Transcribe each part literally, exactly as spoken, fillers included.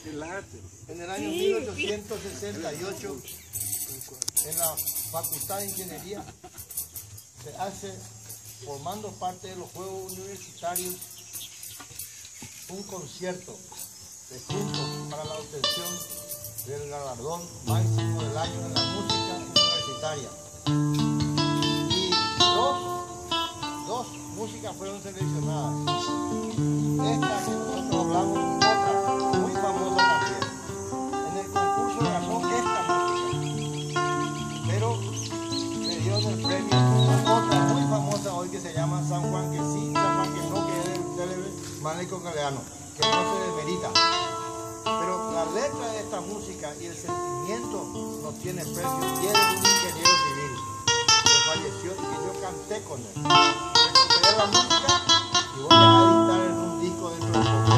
En el año mil ochocientos sesenta y ocho, en la Facultad de Ingeniería, se hace, formando parte de los Juegos Universitarios, un concierto de juntos para la obtención del galardón máximo del año en la música universitaria. Y dos, dos músicas fueron seleccionadas. Esta que nosotros hablamos, otra muy famosa también. En el concurso ganó esta música, pero le dieron el premio a otra muy famosa hoy que se llama San Juan, que sí, San Juan que no, que es del célebre Mágico Galeano, que no se demerita. Pero la letra de esta música y el sentimiento no tiene precio. Y él es un ingeniero civil que falleció y que yo canté con él. Recuperé la música y voy a editar en un disco dentro de poco.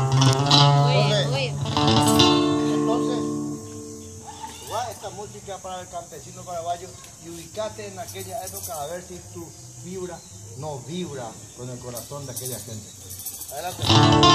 Entonces, entonces va esta música para el campesino paraguayo y ubicate en aquella época a ver si tu vibra no vibra con el corazón de aquella gente. Adelante.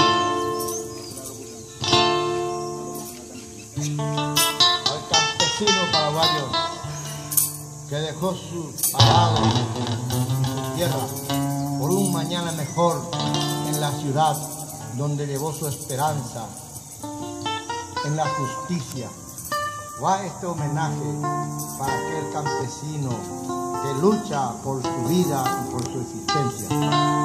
Al campesino paraguayo que dejó su arado y su tierra por un mañana mejor en la ciudad donde llevó su esperanza en la justicia. Va este homenaje para aquel campesino que lucha por su vida y por su existencia.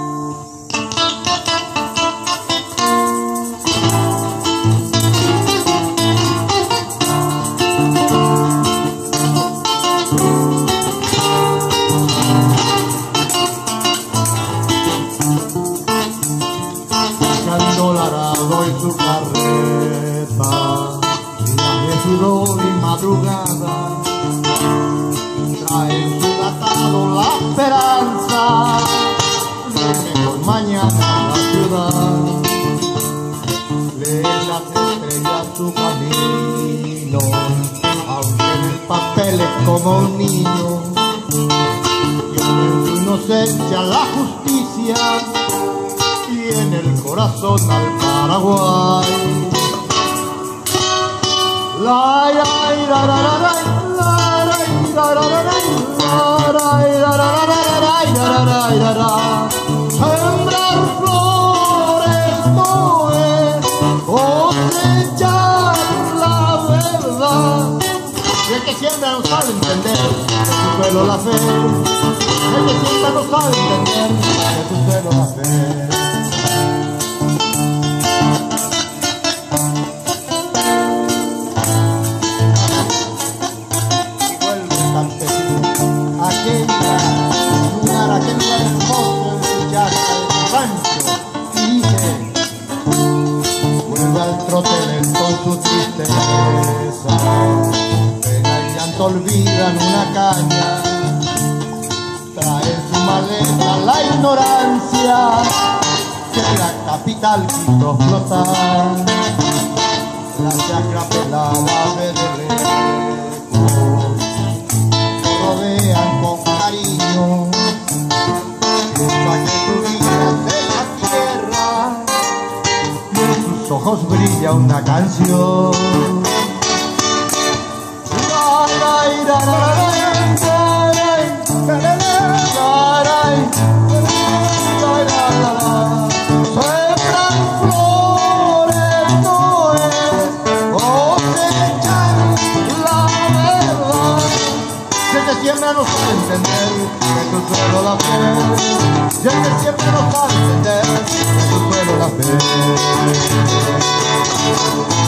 Y su carreta, viaje, sudor y madrugada, trae en su atado la esperanza de mejor mañana en la ciudad. Lee las estrellas su camino, aunque en el papel es como un niño, tiene en su inocencia la justicia y en el corazón al Paraguay. La la la la la la la la la la la. Sembrar flores no es cosechar la verdad. Y el que siembra no sabe entender de su suelo la fe. El que siembra no sabe entender de su suelo la fe. Con su tristeza, pena y llanto olvidan una caña, trae en su maleta la ignorancia que la capital quiso flotar. La chacra pelada ve de lejos, rodean con cariño, piensa que su vida es de la tierra, ojos brilla una canción. Sembran flores no es cosechar la verdad. Si el que siembra no sabe entender que tu suelo la fe. Si el que siembra no sabe entender que tu suelo la fe.